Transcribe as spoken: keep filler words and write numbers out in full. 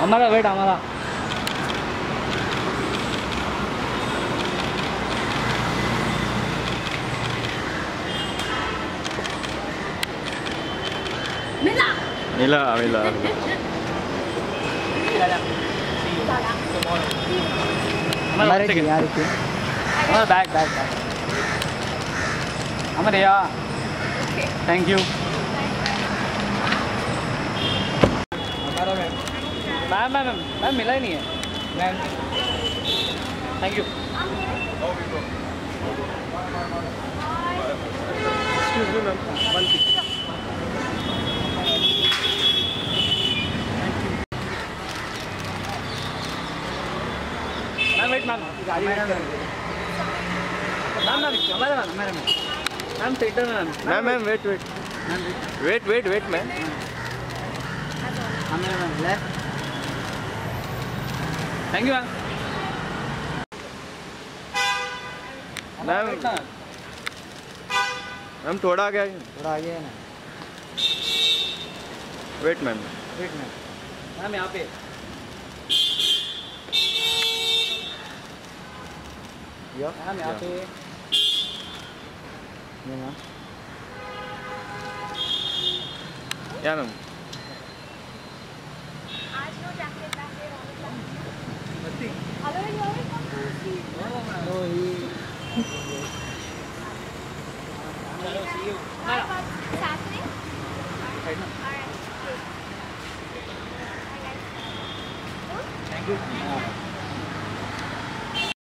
हमारा वेट हमारा मिला मिला मिला हमारे की यार की हमारा बैग बैग बैग हमारे यार thank you ma'am ma'am ma'am ma'am मिला ही नहीं है ma'am thank you excuse me ma'am one pick ma'am wait ma'am गाड़ी मैम मैम मैम हमारा मैम हमारा ma'am ma'am theatre ma'am ma'am ma'am wait wait wait wait wait ma'am हमारा ma'am left thank you ma'am ma'am ma'am थोड़ा आगे आइए थोड़ा आगे है ना wait ma'am wait ma'am ma'am यहाँ पे या मैम यहाँ पे ये मैम या ma'am Oh, he. Thank you.